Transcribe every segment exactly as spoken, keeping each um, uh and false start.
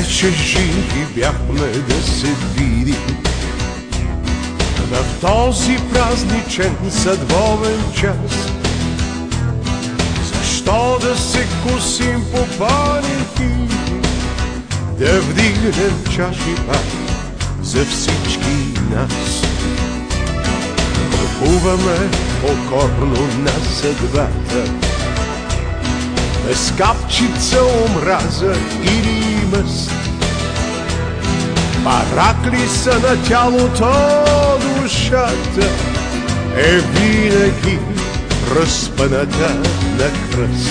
Вече живи бяхме да се видим в този празничен съдбовен час. Защо да се косим по паники, да вдигнем чаши пак за всички нас? Купуваме покорно на съдбата, без капчица омраза или мъст. Паракли са на тялото, душата е винаги разпъната на кръст.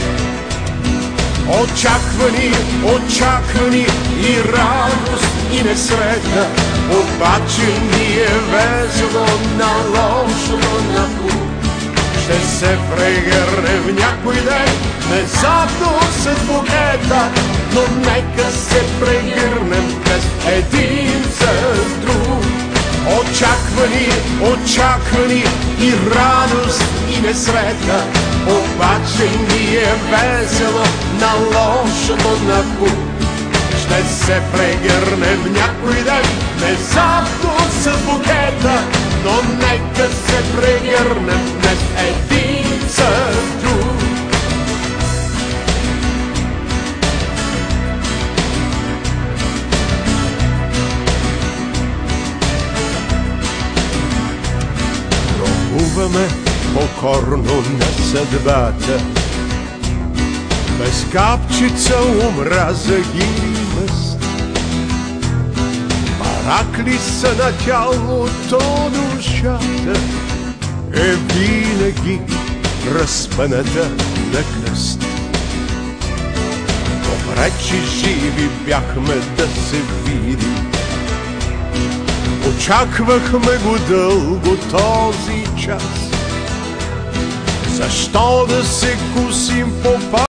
Очаквани, очаквани и радост и несретна, обаче ни е весело на лошото на хубаво. Ще се прегърнем някой ден, внезапно с букета, но нека се прегърнем без един с друг. Очаквани, очаквани и радост и несретна, обаче ни е весело на лошото на хубаво. Ще се прегърнем някой ден, внезапно с букета, но нека се прегърнем днес един с друг. Робуваме покорно на съдбата, без капчица омраза или мъст. Паракли са на тялото, душата е винаги разпъната на кръст. Добре, че живи бяхме да се видим, очаквахме го дълго този час. Защо да се кусим по